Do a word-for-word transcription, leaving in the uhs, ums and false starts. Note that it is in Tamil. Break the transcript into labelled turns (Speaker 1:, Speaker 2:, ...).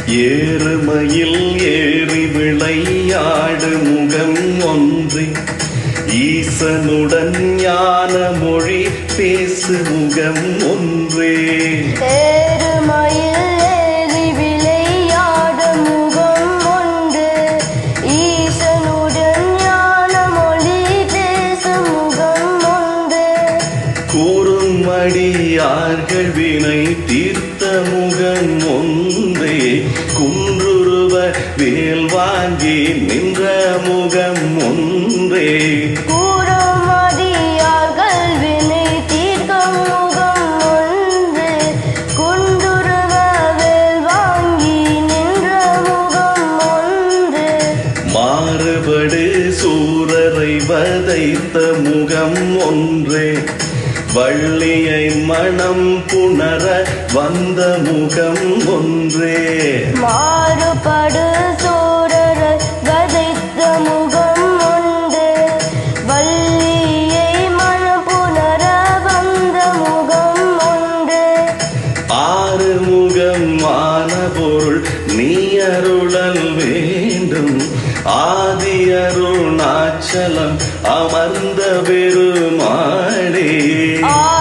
Speaker 1: ஏறுமயில் ஏறி விளையாடு முகம் ஒன்று ஈசனுடன் ஞான மொழி பேசு முகம் ஒன்றே
Speaker 2: ஏறுமயில் ஏறி விளையாடு முகம் ஒன்று ஈசனுடன் ஞான மொழி பேசு முகம் ஒன்று
Speaker 1: கூறுமடியார்கள் வினை தீர்த்த முகம் ஒன்றே குன்றுருவ வேல் வாங்கி நின்ற முகம் ஒன்றே
Speaker 2: கூறுமடியார்கள் வினை தீர்க்கும் முகம் ஒன்று குன்றுருவ வேல் வாங்கி நின்ற முகம் ஒன்று
Speaker 1: மாறுபடு சூரரை வதைத்த முகம் ஒன்றே வள்ளியை மனம் புணர வந்த முகம் ஒன்றே
Speaker 2: மாறுபடு சூரரை வதைத்த முகம் ஒன்று வள்ளியை மனம் புணர வந்த முகம் ஒன்று
Speaker 1: ஆறு முகமான பொருள் நீ அருளல் வேண்டும் ஆதி அருணாச்சலம் அமர்ந்த பெருமாளே.